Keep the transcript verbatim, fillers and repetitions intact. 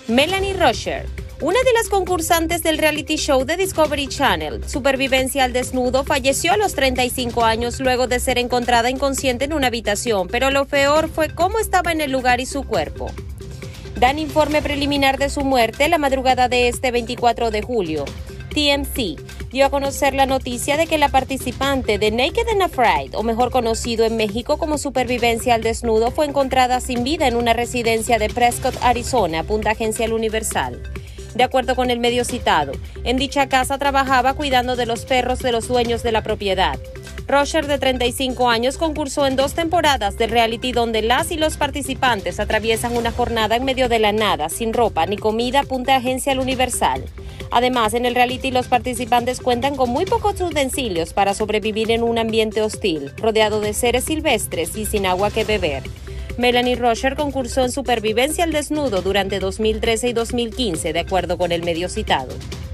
Melanie Rocher, una de las concursantes del reality show de Discovery Channel, Supervivencia al Desnudo, falleció a los treinta y cinco años luego de ser encontrada inconsciente en una habitación, pero lo peor fue cómo estaba en el lugar y su cuerpo. Dan informe preliminar de su muerte la madrugada de este veinticuatro de julio. T M Z dio a conocer la noticia de que la participante de Naked and Afraid, o mejor conocido en México como Supervivencia al Desnudo, fue encontrada sin vida en una residencia de Prescott, Arizona, apunta Agencia El Universal. De acuerdo con el medio citado, en dicha casa trabajaba cuidando de los perros de los dueños de la propiedad. Rocher, de treinta y cinco años, concursó en dos temporadas del reality donde las y los participantes atraviesan una jornada en medio de la nada, sin ropa ni comida, apunta Agencia El Universal. Además, en el reality los participantes cuentan con muy pocos utensilios para sobrevivir en un ambiente hostil, rodeado de seres silvestres y sin agua que beber. Melanie Rocher concursó en Supervivencia al Desnudo durante dos mil trece y dos mil quince, de acuerdo con el medio citado.